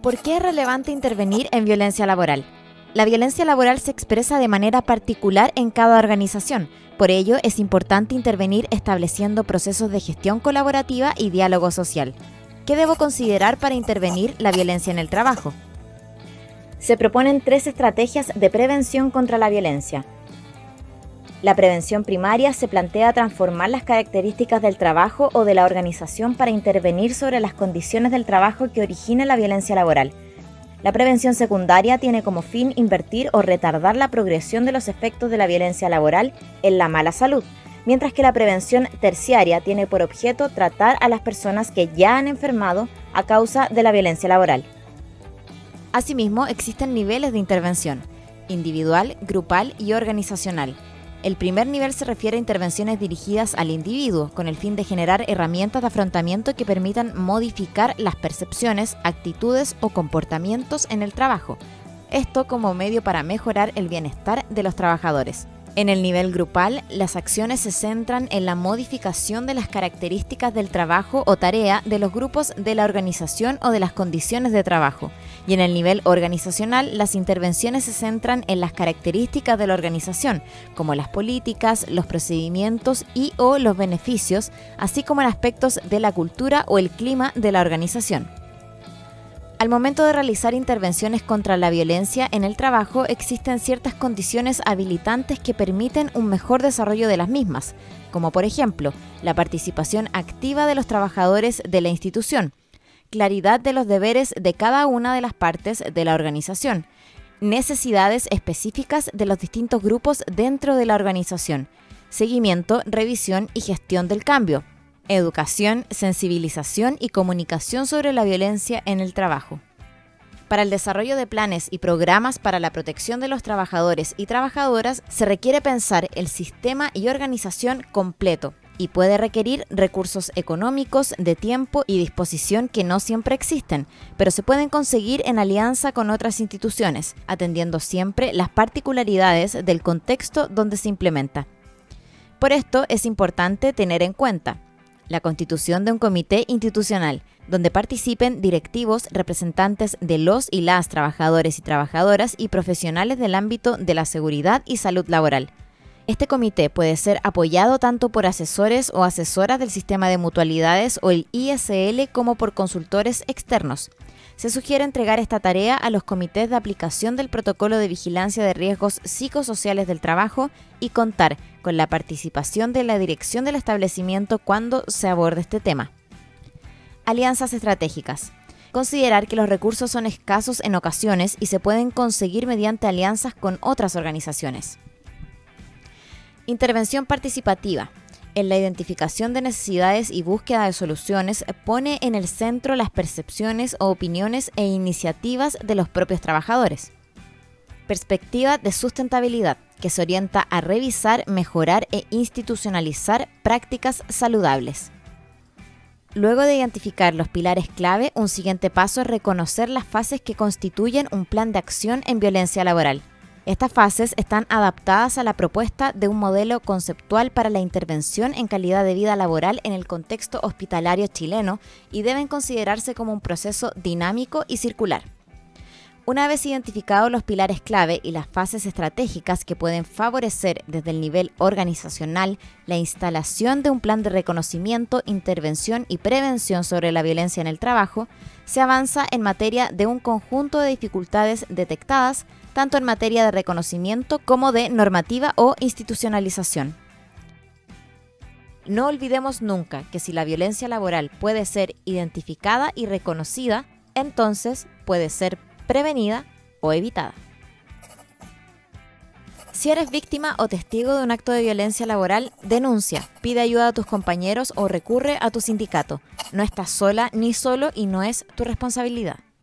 ¿Por qué es relevante intervenir en violencia laboral? La violencia laboral se expresa de manera particular en cada organización. Por ello, es importante intervenir estableciendo procesos de gestión colaborativa y diálogo social. ¿Qué debo considerar para intervenir la violencia en el trabajo? Se proponen 3 estrategias de prevención contra la violencia. La prevención primaria se plantea transformar las características del trabajo o de la organización para intervenir sobre las condiciones del trabajo que originen la violencia laboral. La prevención secundaria tiene como fin invertir o retardar la progresión de los efectos de la violencia laboral en la mala salud, mientras que la prevención terciaria tiene por objeto tratar a las personas que ya han enfermado a causa de la violencia laboral. Asimismo, existen niveles de intervención: individual, grupal y organizacional. El primer nivel se refiere a intervenciones dirigidas al individuo, con el fin de generar herramientas de afrontamiento que permitan modificar las percepciones, actitudes o comportamientos en el trabajo. Esto como medio para mejorar el bienestar de los trabajadores. En el nivel grupal, las acciones se centran en la modificación de las características del trabajo o tarea de los grupos de la organización o de las condiciones de trabajo. Y en el nivel organizacional, las intervenciones se centran en las características de la organización, como las políticas, los procedimientos y/o los beneficios, así como en aspectos de la cultura o el clima de la organización. Al momento de realizar intervenciones contra la violencia en el trabajo, existen ciertas condiciones habilitantes que permiten un mejor desarrollo de las mismas, como por ejemplo, la participación activa de los trabajadores de la institución, claridad de los deberes de cada una de las partes de la organización, necesidades específicas de los distintos grupos dentro de la organización, seguimiento, revisión y gestión del cambio, educación, sensibilización y comunicación sobre la violencia en el trabajo. Para el desarrollo de planes y programas para la protección de los trabajadores y trabajadoras se requiere pensar el sistema y organización completo y puede requerir recursos económicos, de tiempo y disposición que no siempre existen, pero se pueden conseguir en alianza con otras instituciones, atendiendo siempre las particularidades del contexto donde se implementa. Por esto es importante tener en cuenta la constitución de un comité institucional, donde participen directivos, representantes de los y las trabajadores y trabajadoras y profesionales del ámbito de la seguridad y salud laboral. Este comité puede ser apoyado tanto por asesores o asesoras del sistema de mutualidades o el ISL como por consultores externos. Se sugiere entregar esta tarea a los comités de aplicación del protocolo de vigilancia de riesgos psicosociales del trabajo y contar con la participación de la dirección del establecimiento cuando se aborde este tema. Alianzas estratégicas. Considerar que los recursos son escasos en ocasiones y se pueden conseguir mediante alianzas con otras organizaciones. Intervención participativa. En la identificación de necesidades y búsqueda de soluciones, pone en el centro las percepciones o opiniones e iniciativas de los propios trabajadores. Perspectiva de sustentabilidad, que se orienta a revisar, mejorar e institucionalizar prácticas saludables. Luego de identificar los pilares clave, un siguiente paso es reconocer las fases que constituyen un plan de acción en violencia laboral. Estas fases están adaptadas a la propuesta de un modelo conceptual para la intervención en calidad de vida laboral en el contexto hospitalario chileno y deben considerarse como un proceso dinámico y circular. Una vez identificados los pilares clave y las fases estratégicas que pueden favorecer desde el nivel organizacional la instalación de un plan de reconocimiento, intervención y prevención sobre la violencia en el trabajo, se avanza en materia de un conjunto de dificultades detectadas, tanto en materia de reconocimiento como de normativa o institucionalización. No olvidemos nunca que si la violencia laboral puede ser identificada y reconocida, entonces puede ser prevenida o evitada. Si eres víctima o testigo de un acto de violencia laboral, denuncia, pide ayuda a tus compañeros o recurre a tu sindicato. No estás sola ni solo y no es tu responsabilidad.